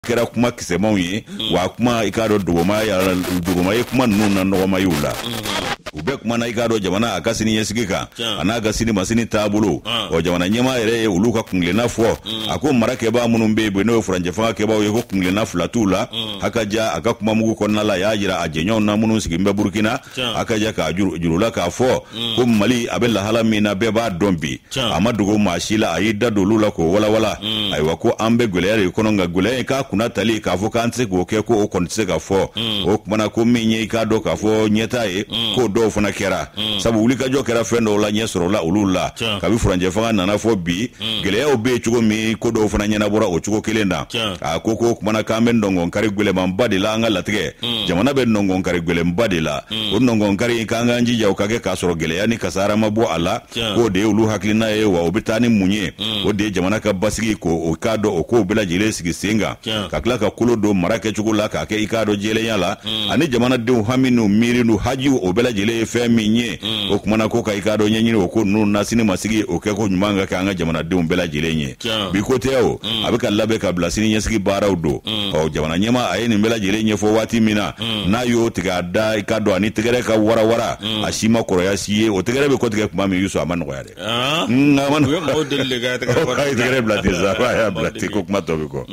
kɛra kuma kisɛmanw ye wa kuma i k'a dɔn dogoma ye kuma ninnu na nɔgɔma y'u la u bɛɛ kuma na i k'a dɔn jamana a ka sini ɲɛsigi kan a n'a ka sini masini taabolo jamana ɲɛmaa yɛrɛ ye olu ka kungilenna fɔ a ko mara kɛbaa minnu bɛ yen n'o ye furancɛ fanga kɛbaaw ye ko kungilenna fila t'u la hakaja a ka kuma mugu kɔnɔna la y'a jira a jɛɲɔgɔnw na minnu sigilen bɛ Burkina hakaja k'a jurula k'a fɔ ko Mali a bɛ lahala min na bɛɛ b'a dɔn bi a ma dogo maa si la a y'i da don olu la k'o walawala ayiwa ko an bɛ gɛlɛya de kɔnɔ nka gɛlɛya in k'a kunna tali k'a fɔ k'an tɛ se k'o kɛ ko o kɔni tɛ se ka fɔ o kumana ko min ye i k'a dɔn k'a fɔ ɲɛta ye k'o dɔw fana kɛra sabu wulikajɔ kɛra fɛn dɔw la ɲɛ sɔrɔla olu la kabi furancɛ fanga nana fɔ bi gɛlɛyaw bɛ yen cogo min ko dɔw fana ɲɛnabɔra o cogo kelen na a ko kumana k'an bɛ nɔngɔnkari gwɛlɛmanba de la an ka latigɛ jamana bɛ nɔngɔnkari gwɛlɛnba de la o nɔngɔnkari k'an k'an jija o ka kɛ k'a sɔrɔ gɛlɛya ni kasara ma bɔ a la k'o de ye olu hakilina ye wa o bɛ taa ni mun ye o de ye jamana ka basigi k'o k'a dɔn o kow bɛɛ lajɛlen sigi sen kan ka tila ka kolo don mara kɛcogo la k'a kɛ i k'a dɔn jɛlenya la ani jamanadenw hami n'u miiri n'u hajiw o bɛɛ lajɛlen ye fɛn min ye o kumana ko ka i k'a dɔn ɲɛɲini o ko ninnu na sini masigi o kɛ ko ɲuman ka kɛ an ka jamanadenw bɛɛ lajɛlen ye bi ko tɛ o a bɛ ka labɛn ka bila sini ɲɛsigi baaraw don jamana ɲɛmaa a ye nin bɛɛ lajɛlen ɲɛfɔ waati min na n'a y'o tigɛ a da i k'a dɔn ani tɛgɛrɛ ka warawara a si ma kɔrɔya si ye o tɛgɛrɛ bɛ kɔtigɛ tuma min Yusu a ma nɔgɔya dɛ tɛgɛrɛ bila ten sa a y'a bila ten ko kuma tɔ bɛ kɔ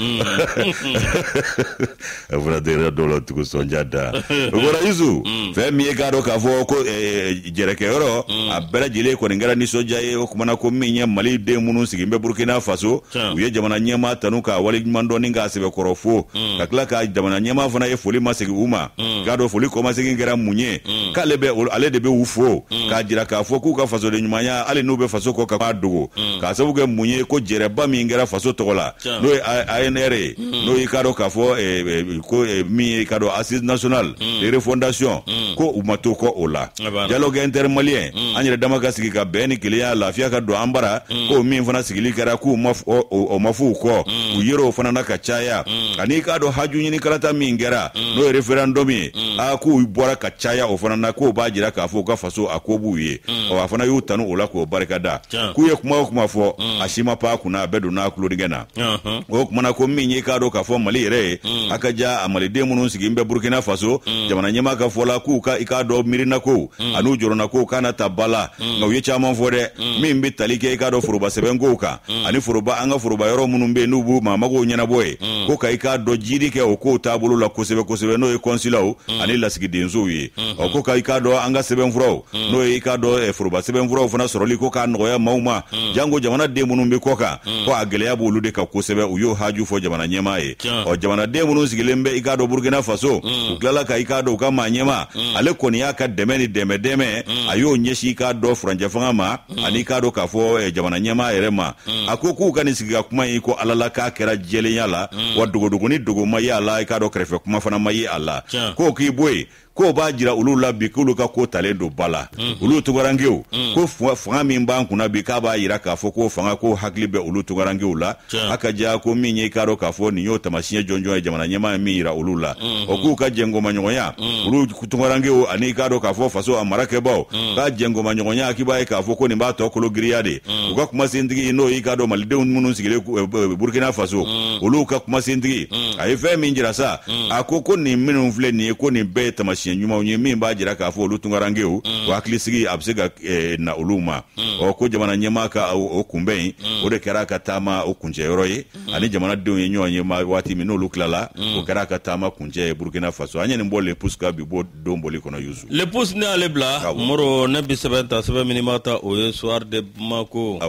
a fɔra tɛgɛrɛ dɔw la tugu sɔnja da o kɔrɔ Yusu fɛn min ye k'a dɔn k'a fɔ ko jɛrɛkɛyɔrɔ a bɛɛ lajɛlen kɔni kɛra nisɔndiya ye o kumana ko min ye Mali den minnu sigilen bɛ Burkina Faso u ye jamana ɲɛmaa tanu k'a waleɲuman dɔn ni k'a sɛbɛkɔrɔ fo ka tila ka jamana ɲɛmaa fana ye foli ma segin u ma k'a dɔn foli kɔmasegin kɛra mun ye k'ale ale de bɛ u fo k'a jira k'a fɔ k'u ka fasoden ɲumanya hali n'u bɛ faso kɔ ka k'a dogo k'a sababu kɛ mun ye ko jɛrɛba min kɛra faso tɔgɔ la n'o ye ANR ye n'o ye k'a dɔn k'a fɔ ko min ye k'a dɔn Assise nationale de refondation ko u ma to kɔ o la dialogue intermalien an yɛrɛ dama ka sigi ka bɛn ni kelenya lafiya ka don an bara ko min fana sigili kɛra k'u ma f'u kɔ u yer'o fana na ka caya ani k'a dɔn haju ɲini kalata min kɛra n'o ye referendum ye k'u bɔra ka caya o fana na k'o b'a jira k'a fɔ u ka faso a ko b'u ye a fana y'u tanu o la k'o barikada k'u ye kuma o kuma fɔ a si ma pan a kunna a bɛɛ don n'a kulodingɛ na o kumana ko min ye k'a dɔn k'a fɔ Mali yɛrɛ ye a ka ja a maliden minnu sigilen bɛ Burkina Faso jamana ɲɛmaa ka fɔ la k'u i k'a dɔn miirina ko an'u jɔrɔna ko kana ta ba la nka u ye caman fɔ dɛ min bɛ tali kɛ i k'a dɔn foroba sɛbɛn kow kan ani foroba an ka foroba yɔrɔ minnu bɛ yen n'u b'u maamagow ɲɛnabɔ ye ko ka i k'a dɔn jiri kɛ o kow taabolo la kosɛbɛ kosɛbɛ n'o ye kɔnsilaw ani lasigidensow ye ko ka i k'a dɔn an ka sɛbɛnfuraw n'o ye i k'a dɔn foroba sɛbɛnfuraw fana sɔrɔli ko k'a nɔgɔya maaw ma jango jamanaden minnu bɛ kɔ kan ko a gɛlɛya b'olu de kan kosɛbɛ u y'o haju fɔ jamana ɲɛmaa ye jamanaden minnu sigilen bɛ i k'a dɔn Burkina Faso u tilala ka i k'a dɔn u ka maa ɲɛmaa ale kɔni y'a ka dɛmɛ ni dɛmɛ a y'o ɲɛsin i k'a dɔn furancɛ fanga ma ani k'a dɔn k'a fɔ jamana ɲɛmaa yɛrɛ ma a ko k'u ka nin sigi ka kuma in ko Ala la k'a kɛra jɛlenya la wa dogodogoni dogo ma ye a la i k'a dɔn kɛrɛfɛ kuma fana ma ye a la k'o k'i bɔ yen k'o b'a jira olu la bi k'olu ka ko talen don ba la olu tugarankew ko fanga min b'an kunna bi k'a b'a jira k'a fɔ ko fanga ko hakili bɛ olu tugarankew la a ka ja ko min ye i k'a dɔn k'a fɔ nin y'o tamasiyɛn jɔnjɔn ye jamana ɲɛmaa ye min jira olu la o k'u ka jɛngɔmaɲɔgɔnya olu tugarankew ani k'a dɔn k'a fɔ faso a marakɛbaw k'a jɛngɔmaɲɔgɔnya k'i b'a ye k'a fɔ ko nin b'a tɔ kolo giriya de u ka kumasentigi n'o y'i k'a dɔn malidenw minnu sigilen Burkina Faso olu ka kumasentigi a ye fɛn min jira sa a ko nin minnu filɛ nin ye ko nin bɛɛ ye tamasiyɛn ɲumanw ye min b'a jira k'a fɔ olu tungarankew o hakili sigi a bɛ se ka na olu ma ko jamana ɲɛmaa ka o kunbɛn o de kɛra ka taama o kuncɛyɔrɔ ye ani jamanadenw ye ɲɔgɔn ye waati min n'olu tilala o kɛra ka taama kuncɛ ye Burkina Faso an ye nin bɔ le pousse ka bi bɔ don boli kɔnɔ Yusu le pousse ne ale bila Moro ne bi sɛbɛn ta sɛbɛn min b'a ta o ye Soir de Bamako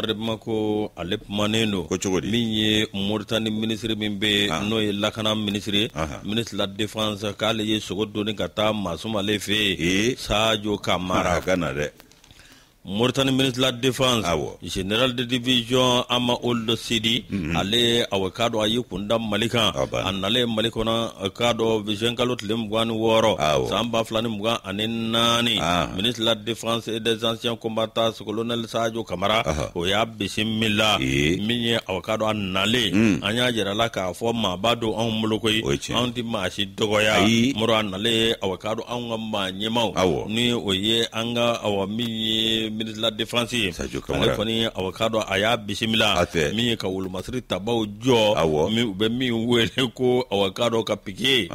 ale kumanen don ko cogo di min ye Mauritanie ministre min bɛ n'o ye lakana ministre de la défense k'ale ye sogo donni ka taa Masuma ale fɛ yen Sadio Kamara Mauritanie ministre de la défense général de division Ama Ould Sidi ale awakado ayi kunda Malika anale Malikona kado vision kalo tile 26 samba flani muga anenani ministre de la défense et des anciens combattants colonel Sadio Kamara o ya bisimila minye awakado anale anya jerala ka fo mabado an mulokoi an di mashi dogoya moro anale awakado an ma nyemau ni oye anga awami ministre la défense ale kɔni awakado a y'a bisimila min ye ka wolomasiri tabaw jɔ min u bɛ min wele ko awakado ka piquet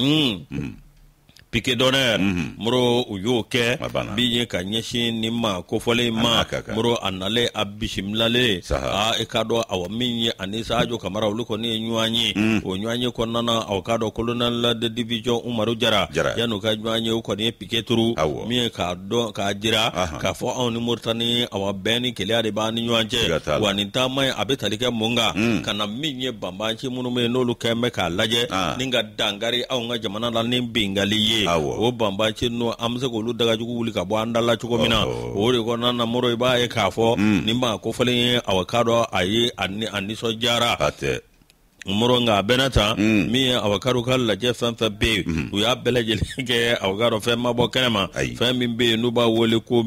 piquet d'honneur moro u y'o kɛ min ye ka ɲɛsin nin ma kofɔlen ma moro a nale a bisimilale e ka dɔn awa min ye ani Sadio Kamara olu kɔni ye ɲɔgɔn ye o ɲɔgɔn ye kɔnɔna na aw ka dɔn colonel de division Umaru Jara yan'u ka ɲɔgɔn ye o kɔni ye piquet turu min ye k'a dɔn k'a jira k'a fɔ anw ni Moritani awa bɛn ni keleya de b'an ni ɲɔgɔn cɛ wa nin taama ye a bɛ tali kɛ mun kan ka na min ye banbanci minnu bɛ yen n'olu kɛn bɛ k'a lajɛ ni ka dankari anw ka jamana la ni bingali ye o banbanci ninnu an bɛ se k'olu dagajugu wuli ka bɔ an da la cogo min na o de kɔnɔna na moro i b'a ye k'a fɔ nin ma kofɔlen ye aw ka dɔn a ye a nisɔndiyara moro nga bɛna ta min ye awakado ka lajɛ fɛn fɛn bɛ yen u y'a bɛɛ lajɛlen kɛ awakado fɛn ma bɔ kɛnɛ ma fɛn min bɛ yen n'u b'a wele ko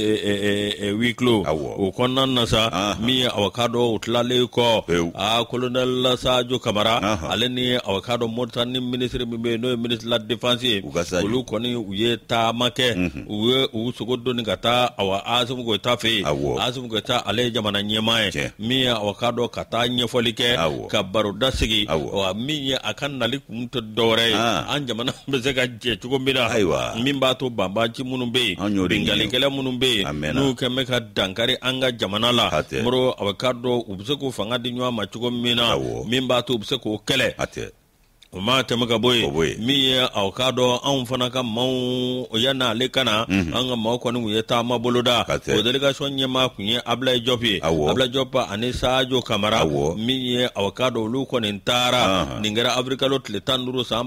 huis clos o kɔnɔna na sa min ye awakado u tilalen kɔ colonel Sadio Kamara ale ni awakado Moritani ministre min bɛ yen n'o ye ministre la défense ye olu kɔni u ye taama kɛ u ye u sogo doni ka taa Asimu Goyita fɛ yen Asimu Goyita ale ye jamana ɲɛmaa ye min ye awakado ka taa ɲɛfɔli kɛ ka baroda sigi min ye a ka nali kun tɛ dɔwɛrɛ ye an jamana bɛ se ka jɛ cogo min na min b'a to banbanci minnu bɛ yen bingalikɛla minnu bɛ yen n'u kɛn bɛ ka dankari an ka jamana la moro a bɛ ka dɔn u bɛ se k'u fanga di ɲɔgɔn ma cogo min na min b'a to u bɛ se k'o kɛlɛ o ma tɛmɛ ka bɔ yen min ye aw ka dɔn anw fana ka maaw yan'ale kana an ka maaw kɔni u ye taama boloda o delegation ɲɛmaa kun ye Ablaye Diop ye Ablaye Diop ani Sadio Kamara min ye aw ka dɔn olu kɔni taara nin kɛra avrikalo tile 15 san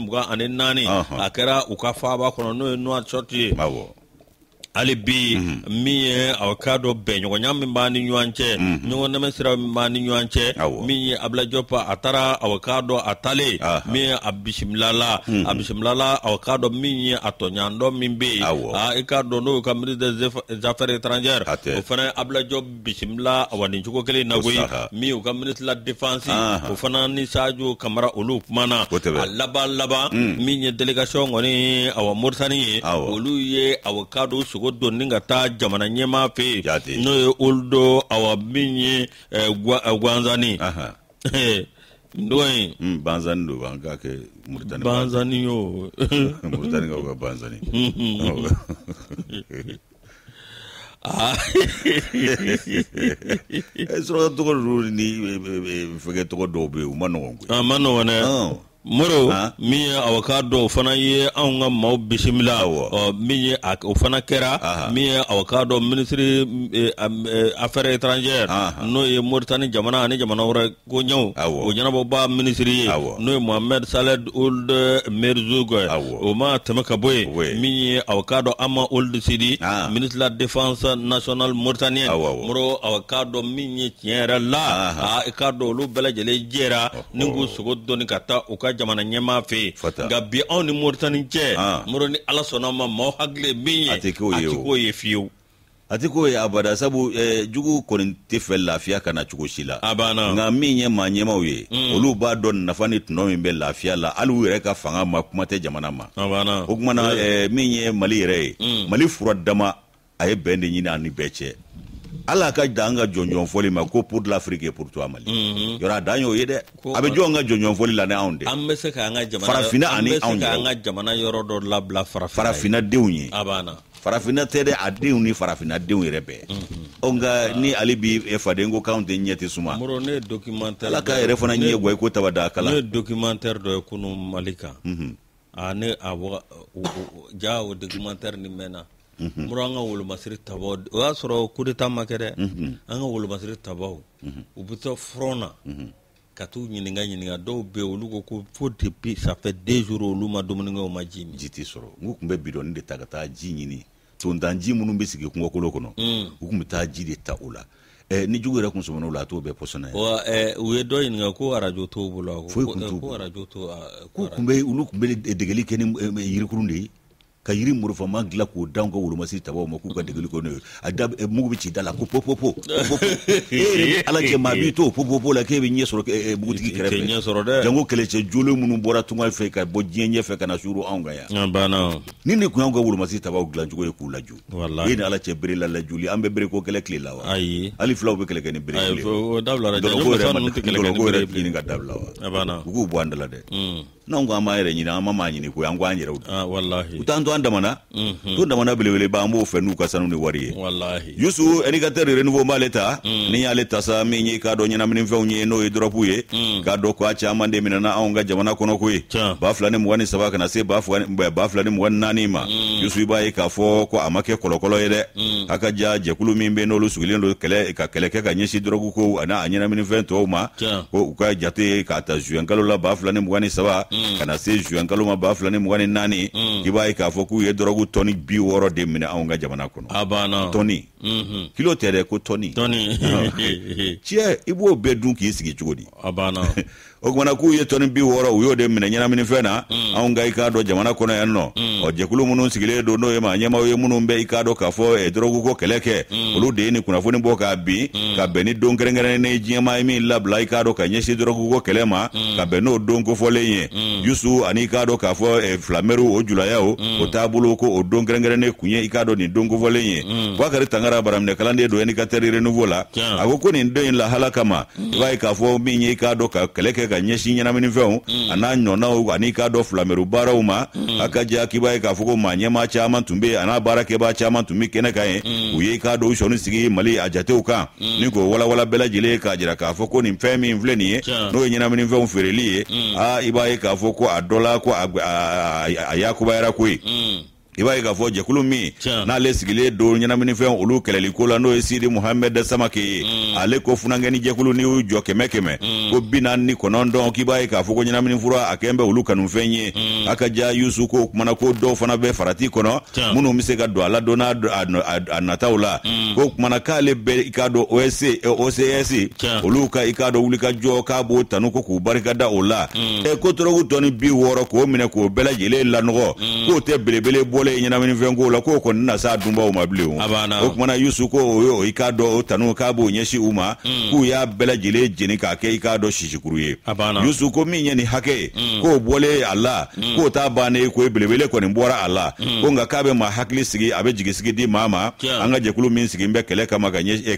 2024 a kɛra u ka faaba kɔnɔ n'o ye Nouakchott ye hali bi min ye aw ka dɔn bɛnɲɔgɔnya min b'a ni ɲɔgɔn cɛ ɲɔgɔn dɛmɛ sira min b'a ni ɲɔgɔn cɛ min ye Ablaye Diop a taara aw ka dɔn a talen min ye a bisimilala aw ka dɔn min ye a tɔɲandɔ min bɛ yen i ka dɔn n'o ka ministre des affaires étrangères o fana Ablaye Diop bisimila awa nin cogo kelen na koyi min ye u ka ministre la défense o fana ni Sadio Kamara olu kumana a laban min ye délégation kɔni awa Moritani ye olu ye aw ka dɔn sogo donni ka taa jamana ɲɛmaa fɛ yen n'o ye Oldo awa min ye Gwanzani ndoye Banzani do an ka kɛ Moritani Banzani yo Moritani ka Banzani sɔrɔ tɔgɔ ni fɛgɛ tɔgɔ dɔw bɛ yen u ma nɔgɔn koyi a ma nɔgɔn dɛ moro min ye aw ka dɔn o fana ye anw ka maaw bisimila min ye o fana kɛra min ye aw ka dɔn ministre affaires étrangères n'o ye Moritani jamana ani jamana wɛrɛ ko ɲɛw o ɲɛnabɔba ministre ye n'o ye Mohamed Saleh Ould Merzoug o ma tɛmɛ ka bɔ yen min ye aw ka dɔn Ama Ould Sidi ministre de la défense nationale mauritanienne moro aw ka dɔn min ye tiɲɛ yɛrɛ la i ka dɔn olu bɛɛ lajɛlen jɛra ni k'u sogo dɔnni ka taa u ka jamana ɲɛmaa fɛ nka bi anw ni Moritani cɛ moro ni ala sɔnna ma maaw hakili min ye a tɛ k'o ye fiyewu a tɛ k'o ye abada sabu jugu kɔni tɛ fɛ lafiya kana cogo si la nka min ye maa ɲɛmaw ye olu b'a dɔn nafa ni tɔnɔ min bɛ lafiya la hali u yɛrɛ ka fanga ma kuma tɛ jamana ma o kumana min ye Mali yɛrɛ ye Mali fura dama a ye bɛn de ɲini ani bɛɛ cɛ ala ka da an ka jɔnjɔn fɔli ma ko pour l'Afrique et pour toi Mali yɔrɔ a dan y'o ye dɛ a bɛ jɔ an ka jɔnjɔn fɔli la ni anw de an bɛ se ka an ka jamana farafinna ani anw yɛrɛ an ka jamana yɔrɔ dɔ labila farafinna denw ye farafinna tɛ dɛ a denw ni farafinna denw yɛrɛ bɛɛ nka ni ale bi faden ko k'anw tɛ ɲɛ tɛ suma moro ne ye documentaire ala ka yɛrɛ fana ɲɛ guwa ko tabada kala ne ye documentaire dɔ ye kunu Mali kan ne a ja o documentaire ni mɛnna moro an ka wolomasiri tabaw o y'a sɔrɔ coup d'état ma kɛ dɛ an ka wolomasiri tabaw u bɛ taa front na ka t'u ɲininka dɔw bɛ yen olu ko fo depuis ça fait 2 jours olu ma dumuni kɛ u ma ji min ji tɛ sɔrɔ n tun bɛ bidɔnni de ta ka taa ji ɲini tontanji minnu bɛ sigi kungokolo kɔnɔ u tun bɛ taa ji de ta o la ni jugu yɛrɛ kun sɔmina o la a t'o bɛɛ pɔsɔnna ye u ye dɔ ɲininka ko arajo t'o bolo foyi kun t'o bolo ko arajo t'o olu tun bɛ degeli kɛ ni yirikurun de ye ka yiri murufama gila k'o dan ko wolomasi tabaw ma k'u ka degeli ko ne a da mugu bɛ ci da la ko popopo ala cɛ maa b'i to popopo la k'e bɛ ɲɛ sɔrɔ mugutigi kɛrɛfɛ jango kɛlɛcɛ jolen minnu bɔra tunga fɛ ka bɔ diɲɛ ɲɛfɛ ka na suru anw kan yan ni ne kun y'anw ka wolomasi tabaw dilan cogo ye k'u laju e ni ala cɛ bere la lajuli an bɛ bere ko kɛlɛ tile la wa hali filaw bɛ kɛlɛ kɛ ni bere kile dɔlɔko yɛrɛ ɲini ka dabila wa u k'u bɔ an da la dɛ n'anw ko an b'an yɛrɛ ɲini an ma maa ɲini ko an ko an yɛrɛw u t'an to an damana to damana belebeleba an b'o fɛ n'u ka sanu ni wari ye Yusu éducateur renouveau b'ale ta ni y'ale ta sa min ye k'a dɔn ɲɛnaminifɛnw ye n'o ye dɔrɔpu ye k'a dɔn ko a caman de minɛna anw ka jamana kɔnɔ ko ye 2023 kana se 2024 ma Yusu i b'a ye k'a fɔ ko a ma kɛ kɔlɔkɔlɔ ye dɛ a ka ja jɛkulu min bɛ n'olu sigilen don kɛlɛ ka ɲɛsin dɔrɔgu ko a ɲɛnaminifɛn tɔw ma ko u ka jate k'a ta juin kalo la 2023 kana se juin kalo ma 2024 i b'a ye k'a fɔ k'u ye dɔrɔgu tɔni 60 de minɛ anw ka jamana kɔnɔ tɔni kilo tɛ dɛ ko tɔni tiɲɛ i b'o bɛɛ dun k'i sigi cogo di o kumana k'u ye tɔni 60 u y'o de minɛ ɲɛnaminifɛn na anw ka i k'a dɔn jamana kɔnɔ yan nɔ ɔ jɛkulu minnu sigilen don n'o ye maa ɲɛmaw ye minnu bɛ i k'a dɔn k'a fɔ dɔrɔgu ko kɛlɛ kɛ olu de ye nin kunnafoni bɔ k'a bin ka bɛn ni don kɛrɛnkɛrɛnnen ye diɲɛmaa ye min labila i k'a dɔn ka ɲɛsin dɔrɔgu ko kɛlɛ ma ka bɛn n'o don kofɔlen ye Yusu ani i k'a dɔn k'a fɔ filamɛriw o julayaw o t'a bolo ko o don kɛrɛnkɛrɛnnen kun ye i k'a dɔn nin don kofɔlen ye Boubacar Tangara baraminɛkalanden don éducateur renouveau la a ko ko nin don in lahala kama i b'a ye k'a fɔ min ye i k'a dɔn ka kɛlɛ kɛ ka ɲɛsin ɲɛnaminifɛnw a n'a ɲɔnaw ani k'a dɔn filamɛriw baaraw ma a ka ja k'i b'a ye k'a fɔ ko maa ɲɛmaa caman tun bɛ a n'a baarakɛbaa caman tun bɛ kɛnɛ kan ye u ye i k'a dɔn u sɔnni sigi Mali a jatew kan ni k'o walawala bɛɛ lajɛlen k'a jira k'a fɔ ko nin fɛn min filɛ nin ye n'o ye ɲɛnaminifɛnw feereli ye i b'a ye k'a fɔ ko a dɔ la ko a yakubayara ko ye i b'a ye k'a fɔ jɛkulu min n'ale sigilen don ɲɛnaminifɛn olu kɛlɛliko la n'o ye Sidi Muhammad Samake ye ale ko funankɛni jɛkulu ni y'u jɔ 100 ko 49 k'i b'a ye k'a fɔ ko ɲɛnaminifura a kɛn bɛ olu kanufɛn ye a ka ja Yusu ko kumana ko dɔw fana bɛ farati kɔnɔ minnu bɛ se ka don a la don a nataw la ko kumana k'ale bɛ i k'a dɔn OCS olu ka i k'a dɔn wuli ka jɔ k'a b'o tanu ko k'u barikada o la ko tɔrɔgu tɔni 60 k'o minɛ k'o bɛɛ lajɛlen lanɔgɔ k'o tɛ belebele bɔlen ɲɛnaminifɛn ko la k'o kɔni na s'a dunbaw ma bilen o kumana Yusu ko o i k'a dɔn o tanu k'a b'o ɲɛsin u ma k'u y'a bɛɛ lajɛlen jeni k'a kɛ i k'a dɔn sisikuru ye Yusu ko min ye nin hakɛ ye k'o bɔlen a la k'o t'a bannen k'o belebele kɔni bɔra a la ko nka k'a bɛ maa hakili sigi a bɛ jigisigi di maa ma an ka jɛkulu min sigi bɛ kɛlɛ kama ka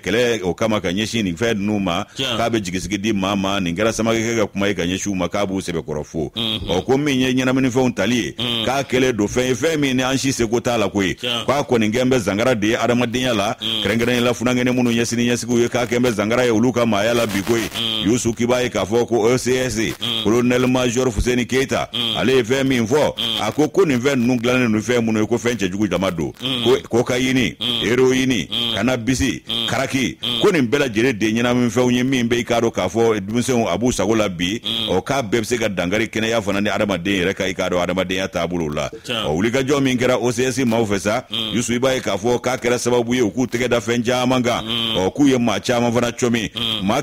ɲɛsin nin fɛn ninnu ma k'a bɛ jigisigi di maa ma nin kɛra Samakekɛ ka kuma ye ka ɲɛsin u ma k'a b'u sɛbɛkɔrɔ fo ko min ye ɲɛnaminifɛnw tali ye k'a kɛlen don fɛn ye fɛn min ni an si seko t'a la koyi k'a kɔni kɛn bɛ zangara de ye adamadenya la kɛrɛnkɛrɛnnen la funankɛni minnu ɲɛsigiw ye k'a kɛn bɛ zangara ye olu ka maaya la bi koyi Yusu k'i b'a ye k'a fɔ ko OCS colonel major Fuseni Keita ale ye fɛn min fɔ a ko nin fɛn ninnu dilannen don fɛn minnu ye ko fɛn cɛjugu dama don ko kokayini heroïne kanabisi karaki ko nin bɛɛ lajɛlen de ɲɛnaminifɛnw ye min bɛ i k'a dɔn k'a fɔ denmisɛnw a b'u sago la bi k'a bɛɛ bɛ se ka dankari kɛnɛya fana ni adamaden yɛrɛ ka i k'a dɔn adamadenya taabolo la wulikajɔ min kɛra OCS maaw fɛ sa Yusu i b'a ye k'a fɔ k'a kɛra sababu ye u k'u tɛgɛ da fɛn caman kan k'u ye maa caman fana cɔmi maa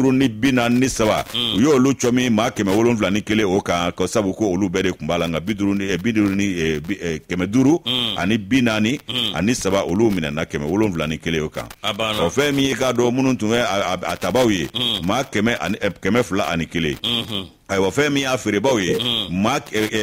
543 u y'olu cɔmi maa 771 o kan ka sabu ko olu bɛɛ de tun b'a la nka 500 ani 43 olu minɛna 771 o kan fɛn min ye k'a dɔn minnu tun bɛ a tabaw ye maa 201 ayiwa fɛn min y'a feerebaw ye maa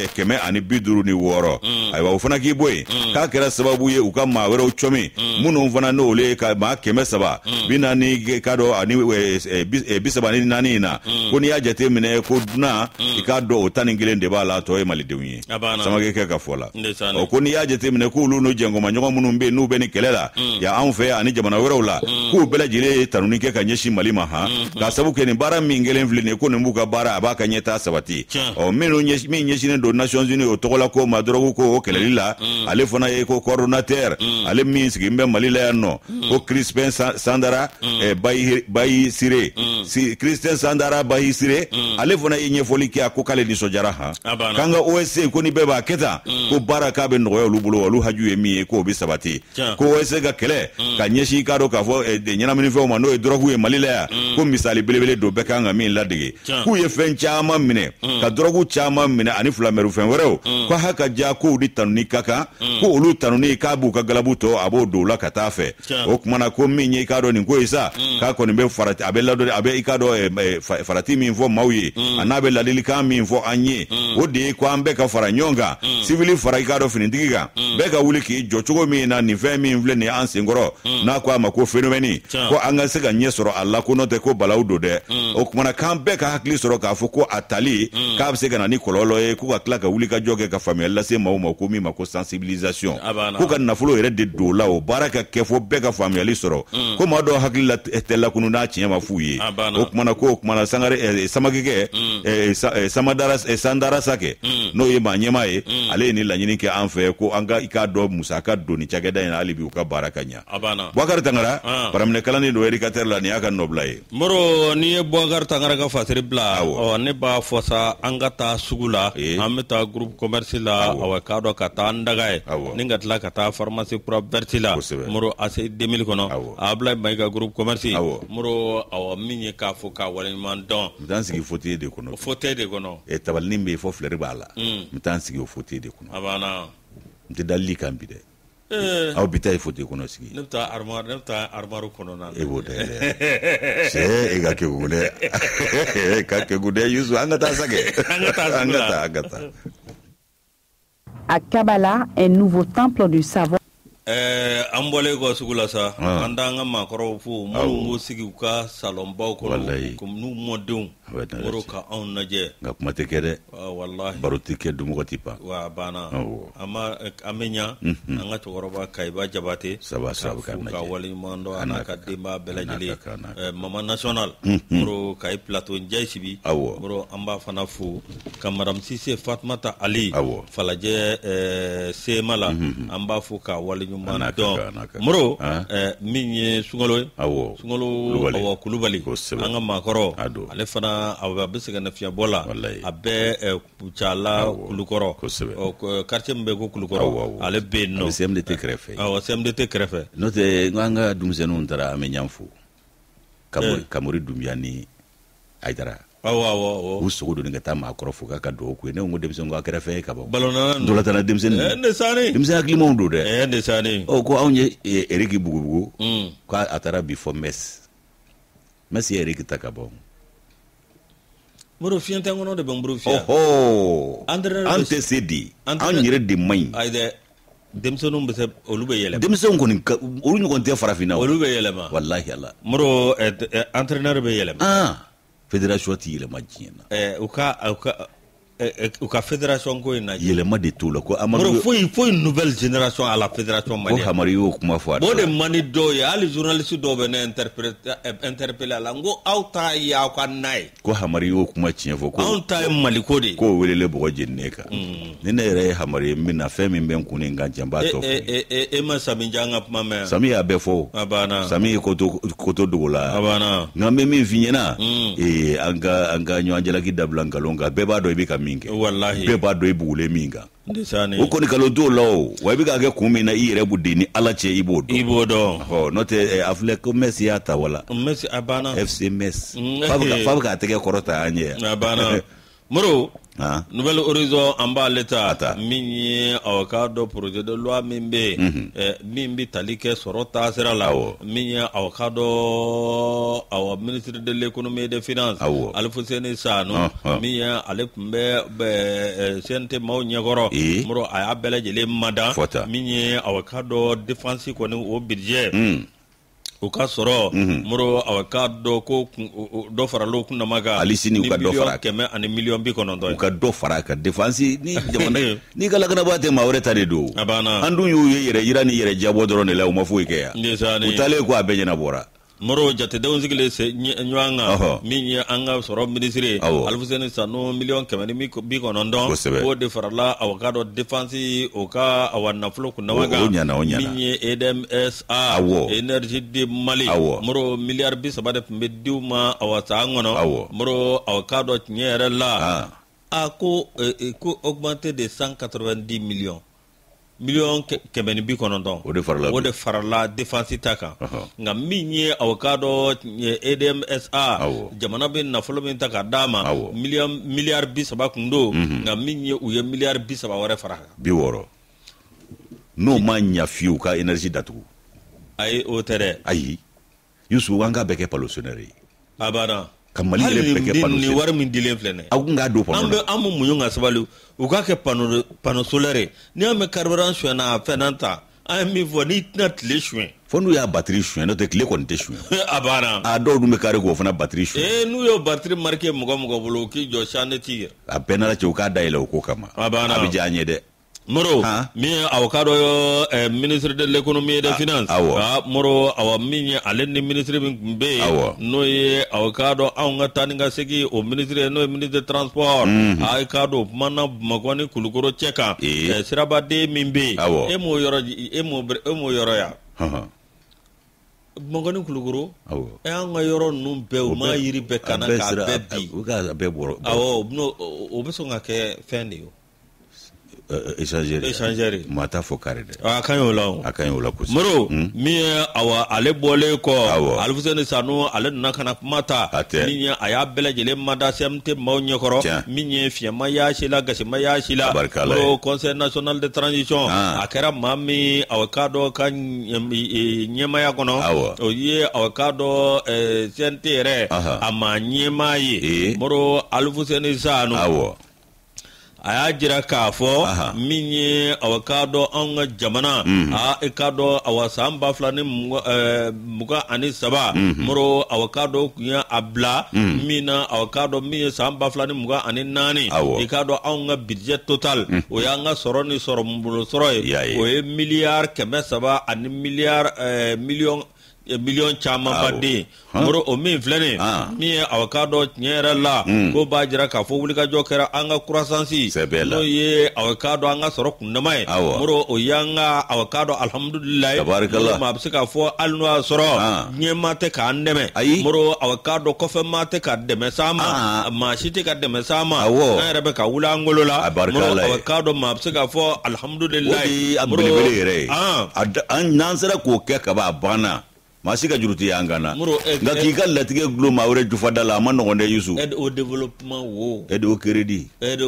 156 ayiwa o fana k'i bɔ yen k'a kɛra sababu ye u ka maa wɛrɛw cɔmi minnu fana n'olu ye ka maa 100 40 k'a dɔn ani 34 in na ko n'i y'a jate minɛ ko dunan i k'a dɔn o 11 de b'a la tɔ ye malidenw ye Samakekɛ ka fɔ la ko n'i y'a jate minɛ k'olu n'u jɛngɔmaɲɔgɔn minnu bɛ yen n'u bɛ nin kɛlɛ la ya anw fɛ ani jamana wɛrɛw la k'u bɛɛ lajɛlen ye tanuni kɛ ka ɲɛsin Mali ma k'a sabu kɛ nin baara min kelen filɛ nin ye ko nin b'u ka baara a b'a ka ɲɛtaa sabati min ɲɛsinen don Nations Unies o tɔgɔ la ko Madrogu ko o kɛlɛli la ale fana ye ko coordonnateur ale min sigi bɛ Mali la yan nɔ ko Crispin Sandara Bayi Sire Crispin Sandara Bayi Sire ale fana ye ɲɛfɔli kɛ a ko k'ale nisɔndiyara k'an ka OSC ko ni bɛɛ b'a kɛ tan ko baara k'a bɛ nɔgɔya olu bolo olu haju ye min ye k'o bɛ sabati ko OSC ka kɛlɛ ka ɲɛsin k'a dɔn k'a fɔ ɲɛnaminifɛnw ma n'o ye drogue ye Mali la yan ko misali belebele don bɛɛ kan ka min ladege k'u ye fɛn caman caman minɛ ka drogue caman minɛ ani fulameru fɛn wɛrɛw ko haka ja ko di tanuni ka kan ko olu tanuni k'a b'u ka galabu tɔ a b'o don la ka taa fɛ o kumana ko min ye i k'a dɔn nin ko ye sa k'a kɔni bɛ farati a bɛ ladɔnni a bɛ i k'a dɔn farati min fɔ maaw ye a n'a bɛ ladilikan min fɔ an ye o de ye ko an bɛɛ ka fara ɲɔgɔn kan civili fara i k'a dɔn finitigi kan bɛɛ ka wuli k'i jɔ cogo min na nin fɛn min filɛ nin ye an senkɔrɔ n'a ko a ma ko phénomène ko an ka se ka ɲɛ sɔrɔ a la ko n'o tɛ ko balawu don dɛ o kumana k'an bɛɛ ka hakili sɔrɔ k'a fɔ ko a tali k'a bɛ se ka na ni kɔlɔlɔ ye ko ka tila ka wuli ka jɔ kɛ ka faamuyali lase maaw ma ko min ma ko sensibilisation ko ka nafolo yɛrɛ de don la o baara ka kɛ fo bɛɛ ka faamuyali sɔrɔ ko maa dɔw hakili la tɛ lakunu n'a tiɲɛ ma f'u ye o kumana Sangare Samakekɛ Sandara Sake n'o ye maa ɲɛmaa ye ale ye ni laɲini kɛ an fɛ ko an ka i k'a dɔn musaka don ni cakɛda in na hali bi u ka baara ka ɲa Boubacar Tangara paraminɛ kalanden don éducateur la nin y'a ka nɔbila ye Moro ni ye Boubacar Tangara ka fasiri bila ne b'a fɔ sa an ka taa sugu la an bɛ taa groupe commerce la k'a dɔn ka taa an daga ye ni ka tila ka taa pharmacie kura Berti la Moro AC 2000 kɔnɔ a Ablaye Mayiga groupe commerce Moro min ye k'a fɔ k'a waleɲuman dɔn n t'an sigi fauteuil de kɔnɔ tabalinin bɛ yen fɔ fleur b'a la n t'an sigi o fauteuil de kɔnɔ n tɛ dalili kan bi dɛ aw bi taa fauteuil kɔnɔ sigi ne bɛ taa armoire kɔnɔna e b'o dɛ cɛ e ka kɛku dɛ ka kɛku dɛ Youssou an ka taa sagɛ an ka taa À Kabbalah, un nouveau temple du savoir. An bɔlen kɔ sugu la sa an t'an ka maakɔrɔw fo minnu b'u sigi u ka salonbaw kɔnɔ n'u mɔdenw Moro ka anw lajɛ nka kuma tɛ kɛ dɛ wallahi baro tɛ kɛ dumɔgɔ tɛ pan wa banna an bɛ ɲa an ka cɛkɔrɔba Kayiba Jabate ka waleɲuman dɔn a n'a ka denbaya bɛɛ lajɛlen Mama National Moro Kayi Plateau Ndiaye Sibi Moro an b'a fana fo ka Madame Sise Fatumata Ali Falajɛ Sema la an b'a fo ka waleɲuman dɔn Moro min ye Sunkalo Kulubali an ka maakɔrɔ ale fana a bɛ se ka nafiyabɔ la a bɛ Kucala Kulukɔrɔ quartier min bɛ ko Kulukɔrɔ ale bɛ yen nɔ CMDT kɛrɛfɛ CMDT kɛrɛfɛ n'o tɛ an ka denmisɛnninw taara an bɛ ɲan fo Kamori Dunbiya ni Aïdara u sogo don ka taa maakɔrɔ fo k'a ka dugawu k'u ye ne ko denmisɛnw ka kɛrɛfɛ ka bɔ dolatana denmisɛnnin denmisɛnnin hakilimaw don dɛ ko anw ye Eric Bugubugu k'a taara bi fɔ Metz ye Eric ta ka bɔ Moro fiɲɛ tɛ kɔnɔ de bɛ n bolo fiya an tɛ se di an yɛrɛ de man ɲi ayi dɛ denmisɛnninw bɛ se olu bɛ yɛlɛma denmisɛnw kɔni olu ɲɔgɔn tɛ farafinna olu bɛ yɛlɛma wallahi Allah Moro entraîneur bɛ yɛlɛma fédération ti yɛlɛma diɲɛ na u ka fédération ko in na yɛlɛma de t'o la ko Amadu faut une nouvelle génération à la fédération malienne ko Hamari y'o kuma fɔ o de mani dɔw ye hali journaliste dɔw bɛ ne interpellé a la n ko aw ta ye aw ka na ye ko Hamari y'o kuma tiɲɛ fɔ ko anw ta ye Maliko de ye k'o welele bɔgɔ jeninen kan ni ne yɛrɛ ye Hamari ye min na fɛn min bɛ n kun ni n ka jan b'a tɔ fɔ e ma Sami Jan ka kuma mɛn Sami y'a bɛɛ fɔ a banna Sami ye koto dogo la a banna nka n bɛ min f'i ɲɛna an ka ɲɔgɔn jalaki dabila nkalon kan bɛɛ b'a dɔn i bɛ ka min kɛ wallahi bɛɛ b'a dɔn i bugule min kan o kɔni kalo t'o la o wa i bɛ ka kɛ kun min na i yɛrɛ b'o de ni Ala cɛ i b'o dɔn n'o tɛ a filɛ ko Metz y'a ta wala Metz a banna FC Metz f'a bɛ k'a tɛgɛ kɔrɔta an ɲɛ a banna Moro Nouvelle Horizon an b'ale ta min ye k'a dɔn projet de loi min bɛ min bɛ tali kɛ sɔrɔ taasira la min ye k'a dɔn ministre de l'économie et des finances Alfuseni Sanu min ye ale tun bɛ CNT maaw ɲɛkɔrɔ Moro a y'a bɛɛ lajɛlen mada min ye k'a dɔn défense kɔni o budget o ka sɔrɔ Moro k'a dɔn ko dɔ farala o kunnama kan hali sini u ka dɔ fara 100 ani $190 u ka dɔ fara a kan défense ni jamana ni ka lakanabaa tɛ maa wɛrɛ ta de don an dun y'u ye yɛrɛ yira ni yɛrɛ jabɔ dɔrɔn de la u ma foyi kɛ yan u taalen ko a bɛɛ ɲɛnabɔra Moro jatedenw sigilen ɲɔgɔn kan min ye an ka sɔrɔ minisiri Alfuseni Sanu $1,290,000 o de farala k'a dɔn défense o ka nafolo kunnama kan min ye EDMSA énergie de Mali Moro miliyari 30 de tun bɛ di u ma san kɔnɔ Moro k'a dɔn tiɲɛ yɛrɛ la ko augmenté de 190 millions million kɛmɛ bi kɔnɔntɔn o de farala défense ta kan nka min ye avocado ADMSA jamana bɛ nafolo min ta ka d'a ma miliyari 30 kun don nka min ye u ye miliyari 30 wɛrɛ fara kan 60 n'o ma ɲa fiyewu ka énergie datugu ayi o tɛ dɛ ayi Youssou an ka bɛɛ kɛ palosonɛri ye abada ka Mali yɛrɛ bɛɛ kɛ palosonɛri ni wari min dilen filɛ nin ye aw kun k'a don an bɛ muɲu ka sabali u k'a kɛ panneau solaire ni an bɛ carburant suɲɛna a fɛn ta an ye min fɔ n'i tɛna tile suɲɛ fo n'u y'a batterie suɲɛ n'o tɛ tile kɔni tɛ suɲɛ a banna a dɔw dun bɛ kari k'o fana batterie suɲɛ n'u y'o batterie marqué mɔgɔ bolo k'i jɔ chanetier a bɛɛ n'ala cɛ u k'a dayɛlɛ o ko kama a banna a bɛ diya an ye dɛ Moro min avocado ministre de l'économie et des finances Moro awa min ale ni ministre min kun bɛ yen n'o ye avocado anw ka taa ni ka segin o ministre n'o ye ministre de transport a ka don kumana Bamakɔ ni Kulukoro cɛ kan sirabaden min bɛ yen e m'o yɔrɔ ya Bamakɔ ni Kulukoro an ka yɔrɔ ninnu bɛɛ u ma yiri bɛɛ kana k'a bɛɛ bi o bɛ sɔn ka kɛ fɛn de ye échanger mata fo kare de a kan yo la ko Moro mi awa ale bɔlen kɔ Alfuseni Sanu ale nana kana kuma ta min ye a y'a bɛɛ lajɛlen mada CMT maaw ɲɛkɔrɔ min ye fiɲɛma y'a si la gasima y'a si la Moro conseil national de transition a kɛra maa min awa k'a dɔ ka ɲɛmaya kɔnɔ o ye awa k'a dɔ CNT yɛrɛ a ma ɲɛmaa ye Moro Alfuseni Sanu a y'a jira k'a fɔ min ye awa k'a dɔn anw ka jamana e k'a dɔn awa san 2023 Moro awa k'a dɔn kun ye a bila min na awa k'a dɔn min ye san 2024 e k'a dɔn anw ka budget total o y'an ka sɔrɔ ni sɔrɔ bolo sɔrɔ ye o ye miliyari 300 ani miliyɔn caman baden Moro o min filɛ nin min ye avocado tiɲɛ yɛrɛ la ko b'a jira k'a fɔ wulikajɔ kɛra an ka croissance n'o ye avocado an ka sɔrɔ kundama ye Moro o y'an ka avocado alhamdulilayi maa bɛ se k'a fɔ hali n'o y'a sɔrɔ ɲɛmaa tɛ k'an dɛmɛ Moro avocado kɔfɛmaa tɛ ka dɛmɛ s'an ma maa si tɛ ka dɛmɛ s'an ma an yɛrɛ bɛ ka wuli an golo la Moro avocado maa bɛ se k'a fɔ alhamdulilayi o de ye a belebele yɛrɛ ye n'an sera k'o kɛ kaban a banna maa si ka juru tɛ y'an kan na nka k'i ka latigɛ gulo maa wɛrɛ jufada la a ma nɔgɔn dɛ Youssou aide au développement wo aide au crédit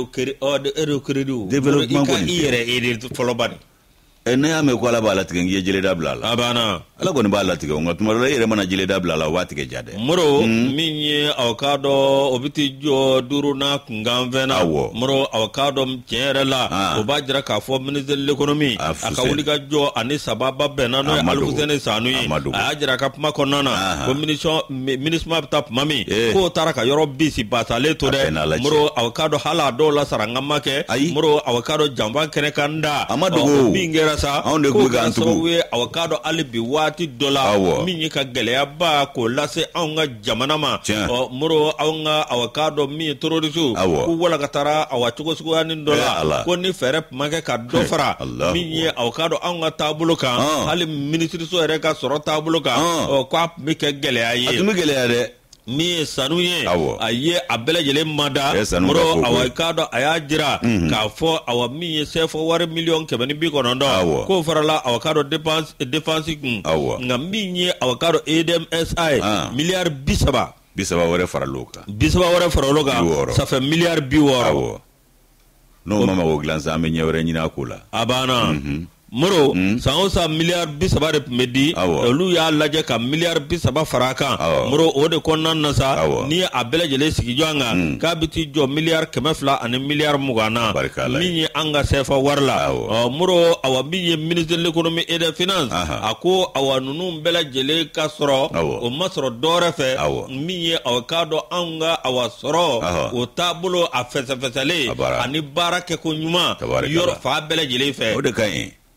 développement kɔni i yɛrɛ aide fɔlɔ bani ne y'a mɛn ko Ala b'a latigɛ k'i ye jeleda bila a la a banna Ala kɔni b'a latigɛ nka tuma dɔ la i yɛrɛ mana jeleda bila a la o b'a tigɛ ja dɛ Moro min ye aw k'a dɔn o bɛ t'i jɔ 5nan kunkan fɛn na Moro aw k'a dɔn tiɲɛ yɛrɛ la o b'a jira k'a fɔ ministre de l'économie a ka wulikajɔ ani sababa bɛnna n'o ye Alfuseni Sanu ye a y'a jira a ka kuma kɔnɔna na ko MINUSMA bɛ taa tuma min k'o taara ka yɔrɔ bisi basalen to dɛ Moro aw k'a dɔn hali a dɔw la sara n ka ma kɛ Moro aw k'a dɔn janfa kɛnɛ kan da min kɛra sa ko kɛra sababu ye aw k'a dɔn hali bi waati dɔ la min ye ka gɛlɛyaba k'o lase anw ka jamana ma Moro anw ka aw k'a dɔn min ye terroriste ko wala ka taara aw cogo suguyanin dɔ la ko ni fɛɛrɛ tun ma kɛ ka dɔ fara min ye aw k'a dɔn anw ka taabolo kan hali minisiriso yɛrɛ ka sɔrɔ taabolo kan ko a tun bɛ kɛ gɛlɛya ye a tun bɛ gɛlɛya dɛ min ye Sanu ye a ye a bɛɛ lajɛlen mada Moro awa k'a dɔn a y'a jira k'a fɔ awa min ye CFA wari miliyɔn 190 k'o farala awa k'a dɔn dépense kun nka min ye awa k'a dɔn ADMSA ye miliyari 30 wɛrɛ faral'o kan 30 wɛrɛ faral'o kan ça fait miliyari 60 n'o ma mago dilan sa an bɛ ɲɛ wɛrɛ ɲini a ko la a banna Moro san o san miliyari 30 de tun bɛ di olu y'a lajɛ ka miliyari 30 fara a kan Moro o de kɔnɔna na sa n'i ye a bɛɛ lajɛlen sigi ɲɔgɔn kan k'a bɛ t'i jɔ miliyari 200 ani miliyari 20 min ye an ka CFA wari la Moro awa min ye ministre de l'économie et des finances a ko awa ninnu bɛɛ lajɛlen ka sɔrɔ o ma sɔrɔ dɔwɛrɛ fɛ min ye awa k'a dɔn anw ka awa sɔrɔ o taabolo a fɛsɛfɛsɛlen ani baara kɛko ɲuman yɔrɔ fa bɛɛ lajɛlen fɛ o de ka ɲi